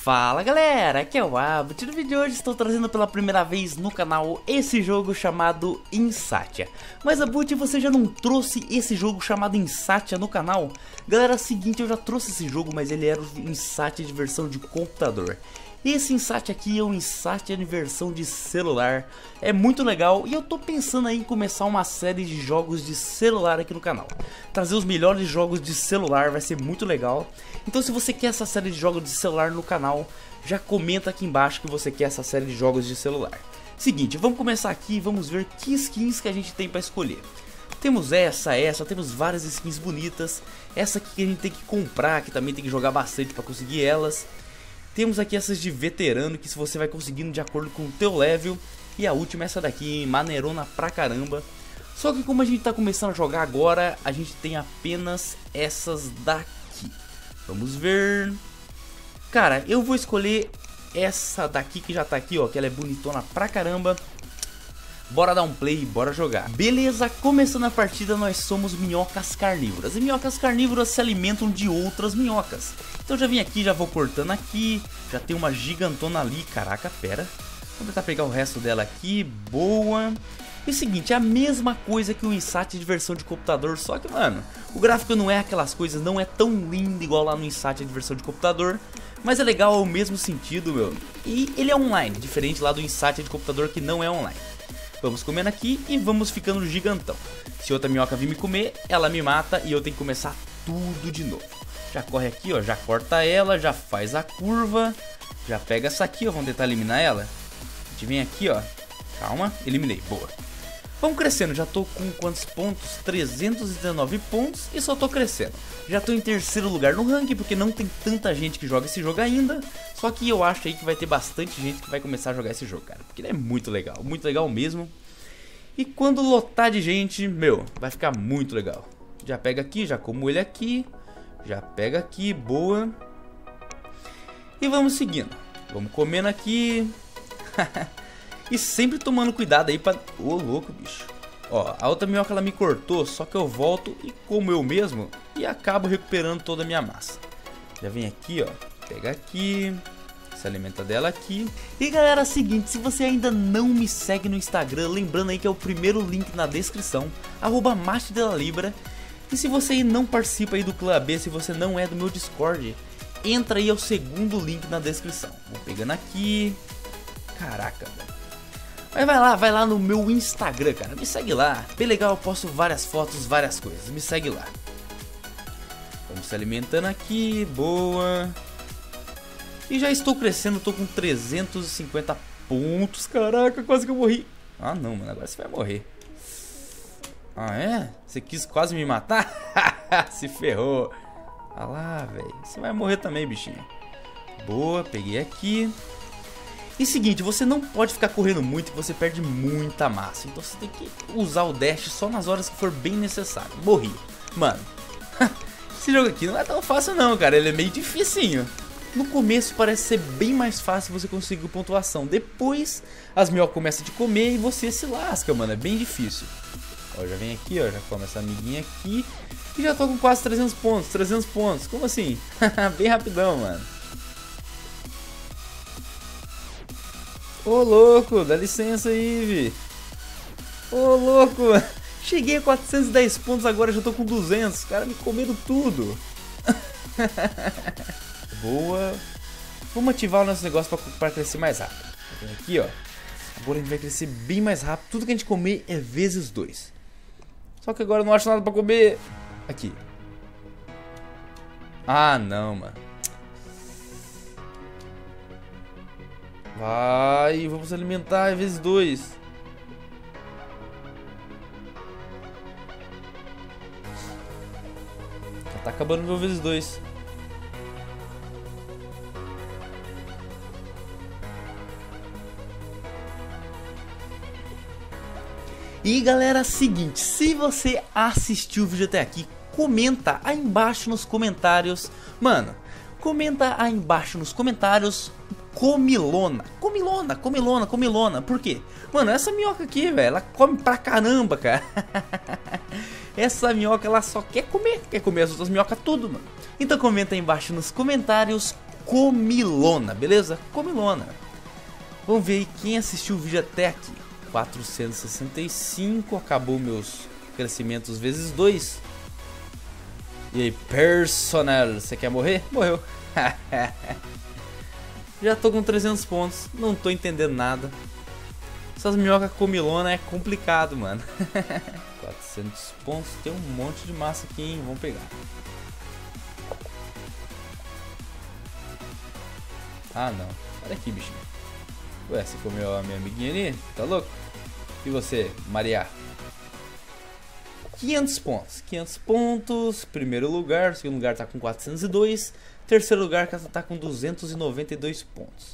Fala galera, aqui é o Abbott. No vídeo de hoje estou trazendo pela primeira vez no canal esse jogo chamado Insatia. Mas Abbott, você já não trouxe esse jogo chamado Insatia no canal? Galera, é o seguinte, eu já trouxe esse jogo, mas ele era o Insatia de versão de computador. Esse Insatia aqui é um Insatia de versão de celular, é muito legal e eu tô pensando aí em começar uma série de jogos de celular aqui no canal. Trazer os melhores jogos de celular vai ser muito legal. Então se você quer essa série de jogos de celular no canal, já comenta aqui embaixo que você quer essa série de jogos de celular. Seguinte, vamos começar aqui e vamos ver que skins que a gente tem para escolher. Temos essa, temos várias skins bonitas. Essa aqui que a gente tem que comprar, que também tem que jogar bastante para conseguir elas. Temos aqui essas de veterano, que se você vai conseguindo de acordo com o teu level. E a última, essa daqui, maneirona pra caramba. Só que como a gente tá começando a jogar agora, a gente tem apenas essas daqui. Vamos ver. Cara, eu vou escolher essa daqui que já tá aqui, ó, que ela é bonitona pra caramba. Bora dar um play, bora jogar. Beleza, começando a partida, nós somos minhocas carnívoras. E minhocas carnívoras se alimentam de outras minhocas. Então já vim aqui, já vou cortando aqui. Já tem uma gigantona ali, caraca, pera. Vou tentar pegar o resto dela aqui, boa. E o seguinte, é a mesma coisa que o Insatia de versão de computador. Só que, mano, o gráfico não é aquelas coisas, não é tão lindo igual lá no Insatia de versão de computador. Mas é legal, é o mesmo sentido, meu. E ele é online, diferente lá do Insatia de computador que não é online. Vamos comendo aqui e vamos ficando gigantão. Se outra minhoca vir me comer, ela me mata e eu tenho que começar tudo de novo. Já corre aqui, ó, já corta ela, já faz a curva. Já pega essa aqui, ó, vamos tentar eliminar ela. A gente vem aqui, ó. Calma, eliminei, boa. Vamos crescendo, já tô com quantos pontos? 319 pontos e só tô crescendo. Já tô em terceiro lugar no ranking, porque não tem tanta gente que joga esse jogo ainda. Só que eu acho aí que vai ter bastante gente que vai começar a jogar esse jogo, cara. Porque ele é muito legal mesmo. E quando lotar de gente, meu, vai ficar muito legal. Já pega aqui, já como ele aqui. Já pega aqui, boa. E vamos seguindo. Vamos comendo aqui. E sempre tomando cuidado aí pra... Ô, louco, bicho. Ó, a outra minhoca ela me cortou, só que eu volto e como eu mesmo e acabo recuperando toda a minha massa. Já vem aqui, ó. Pega aqui. Se alimenta dela aqui. E galera, é o seguinte, se você ainda não me segue no Instagram, lembrando aí que é o primeiro link na descrição, @MasterDelaLibra. E se você aí não participa aí do Clã B, se você não é do meu Discord, entra aí, é o segundo link na descrição. Vou pegando aqui. Caraca, velho. Mas vai lá no meu Instagram, cara, me segue lá. Bem legal, eu posto várias fotos, várias coisas, me segue lá. Vamos se alimentando aqui, boa. E já estou crescendo, tô com 350 pontos, caraca, quase que eu morri. Ah não, mano, agora você vai morrer. Ah é? Você quis quase me matar? Se ferrou. Ah lá, velho, você vai morrer também, bichinho. Boa, peguei aqui. E seguinte, você não pode ficar correndo muito, que você perde muita massa. Então você tem que usar o dash só nas horas que for bem necessário. Morri. Mano, esse jogo aqui não é tão fácil não, cara. Ele é meio dificinho. No começo parece ser bem mais fácil você conseguir pontuação. Depois as minhocas começam a te comer e você se lasca, mano. É bem difícil. Ó, já vem aqui, ó. Já come essa amiguinha aqui. E já tô com quase 300 pontos. 300 pontos. Como assim? Bem rapidão, mano. Ô louco, dá licença aí, vi. Ô louco, cheguei a 410 pontos agora, já tô com 200. Os caras me comeram tudo. Boa. Vamos ativar o nosso negócio pra crescer mais rápido. Aqui, ó. Agora a gente vai crescer bem mais rápido. Tudo que a gente comer é vezes 2. Só que agora eu não acho nada pra comer. Aqui. Ah, não, mano. Vai, vamos alimentar vezes 2. Já tá acabando o meu vezes 2. E galera, seguinte, se você assistiu o vídeo até aqui, comenta aí embaixo nos comentários. Mano, comenta aí embaixo nos comentários comilona. Comilona, comilona, comilona. Por quê? Mano, essa minhoca aqui, velho, ela come pra caramba, cara. Essa minhoca, ela só quer comer as outras minhocas tudo, mano. Então comenta aí embaixo nos comentários comilona, beleza? Comilona. Vamos ver aí quem assistiu o vídeo até aqui. 465, acabou meus crescimentos vezes 2. E aí, personal, você quer morrer? Morreu. Já tô com 300 pontos, não tô entendendo nada. Essas minhocas comilona é complicado, mano. 400 pontos, tem um monte de massa aqui, hein? Vamos pegar. Ah, não. Olha aqui, bichinho. Ué, você comeu a minha amiguinha ali? Tá louco? E você, Maria? 500 pontos. 500 pontos. Primeiro lugar. Segundo lugar tá com 402. Terceiro lugar tá com 292 pontos.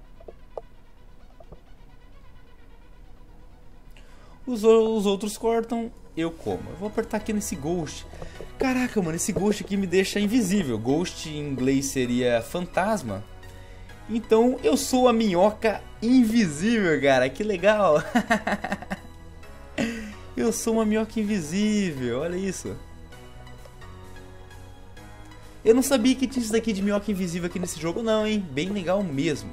Os outros cortam, eu como. Eu vou apertar aqui nesse Ghost. Caraca, mano, esse Ghost aqui me deixa invisível. Ghost em inglês seria fantasma. Então eu sou a minhoca invisível, cara. Que legal. Eu sou uma minhoca invisível, olha isso. Eu não sabia que tinha isso daqui de minhoca invisível aqui nesse jogo não, hein. Bem legal mesmo.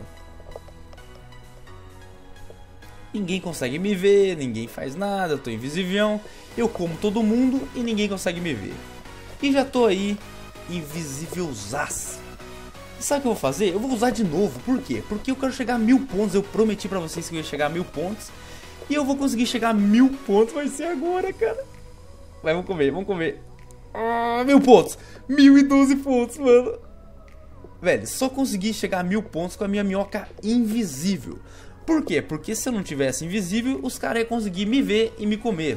Ninguém consegue me ver, ninguém faz nada, eu tô invisível. Eu como todo mundo e ninguém consegue me ver. E já tô aí, invisívelzaço. Sabe o que eu vou fazer? Eu vou usar de novo. Por quê? Porque eu quero chegar a 1000 pontos. Eu prometi pra vocês que eu ia chegar a 1000 pontos. E eu vou conseguir chegar a 1000 pontos. Vai ser agora, cara. Vai, vamos comer, vamos comer. Ah, 1000 pontos. 1012 pontos, mano. Velho, só consegui chegar a 1000 pontos com a minha minhoca invisível. Por quê? Porque se eu não tivesse invisível, os caras iam conseguir me ver e me comer.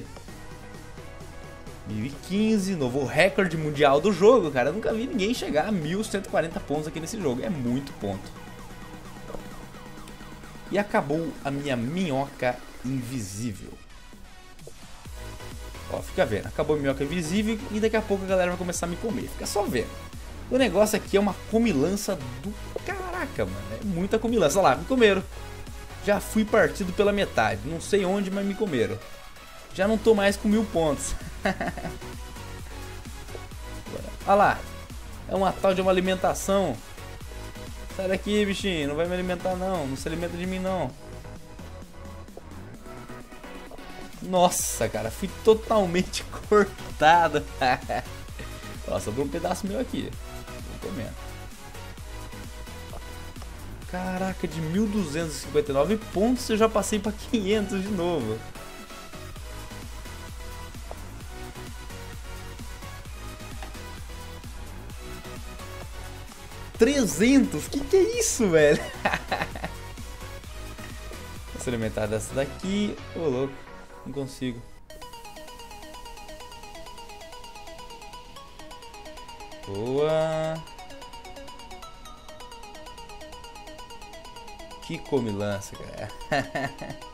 1015, novo recorde mundial do jogo, cara. Eu nunca vi ninguém chegar a 1140 pontos aqui nesse jogo. É muito ponto. E acabou a minha minhoca invisível. Ó, fica vendo. Acabou a minhoca invisível e daqui a pouco a galera vai começar a me comer. Fica só vendo. O negócio aqui é uma comilança do caraca, mano. É muita comilança. Olha lá, me comeram. Já fui partido pela metade. Não sei onde, mas me comeram. Já não tô mais com 1000 pontos. Olha lá. É uma tal de uma alimentação. Sai daqui, bichinho. Não vai me alimentar, não. Não se alimenta de mim, não. Nossa, cara. Fui totalmente cortado. Nossa, sobrou um pedaço meu aqui. Vou comendo. Caraca, de 1259 pontos eu já passei para 500 de novo. $300? Que é isso, velho? Vou se alimentar dessa daqui. Ô, louco, não consigo. Boa. Que comilança, cara.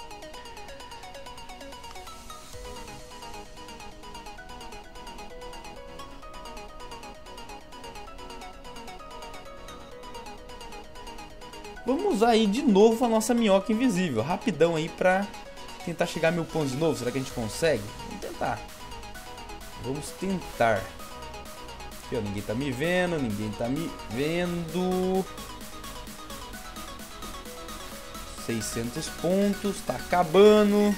Vamos usar aí de novo a nossa minhoca invisível. Rapidão aí pra tentar chegar a 1000 pontos de novo. Será que a gente consegue? Vamos tentar. Vamos tentar. Aqui, ó, ninguém tá me vendo. Ninguém tá me vendo. 600 pontos, tá acabando.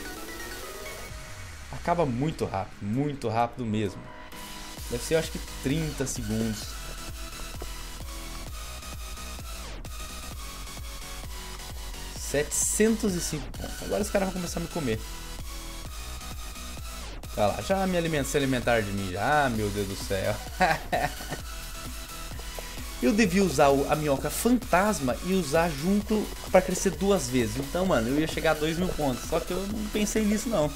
Acaba muito rápido mesmo. Deve ser, eu acho que 30 segundos. 705 pontos. Agora os caras vão começar a me comer. Olha lá, já se alimentaram de mim já, meu Deus do céu. Eu devia usar a minhoca fantasma e usar junto para crescer 2 vezes. Então, mano, eu ia chegar a 2000 pontos. Só que eu não pensei nisso, não.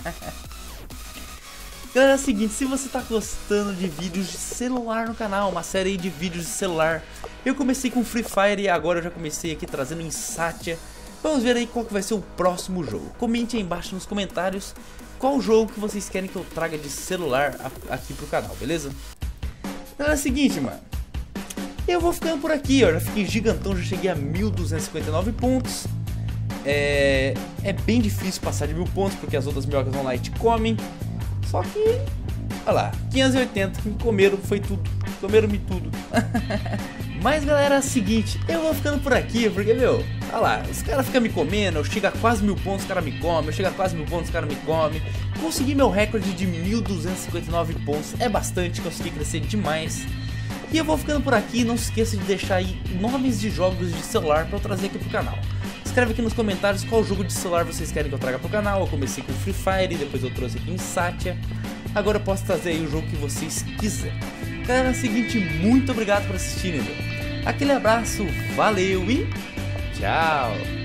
Galera, é o seguinte, se você tá gostando de vídeos de celular no canal, uma série aí de vídeos de celular. Eu comecei com Free Fire e agora eu já comecei aqui trazendo Insatia. Vamos ver aí qual que vai ser o próximo jogo. Comente aí embaixo nos comentários qual jogo que vocês querem que eu traga de celular aqui pro canal, beleza? Galera, é o seguinte, mano. Eu vou ficando por aqui, ó, já fiquei gigantão, já cheguei a 1259 pontos. É bem difícil passar de 1000 pontos, porque as outras minhocas vão lá e te comem. Só que, olha lá, 580, me comeram, foi tudo, comeram-me tudo. Mas galera, é o seguinte, eu vou ficando por aqui, porque meu, olha lá, os caras ficam me comendo, eu chego a quase 1000 pontos, os caras me comem, eu chego a quase 1000 pontos, os caras me comem. Consegui meu recorde de 1259 pontos, é bastante, consegui crescer demais. E eu vou ficando por aqui, não se esqueça de deixar aí nomes de jogos de celular pra eu trazer aqui pro canal. Escreve aqui nos comentários qual jogo de celular vocês querem que eu traga pro canal. Eu comecei com Free Fire, depois eu trouxe aqui Insatia. Agora eu posso trazer aí o jogo que vocês quiserem. Galera, é o seguinte, muito obrigado por assistirem, meu. Aquele abraço, valeu e tchau!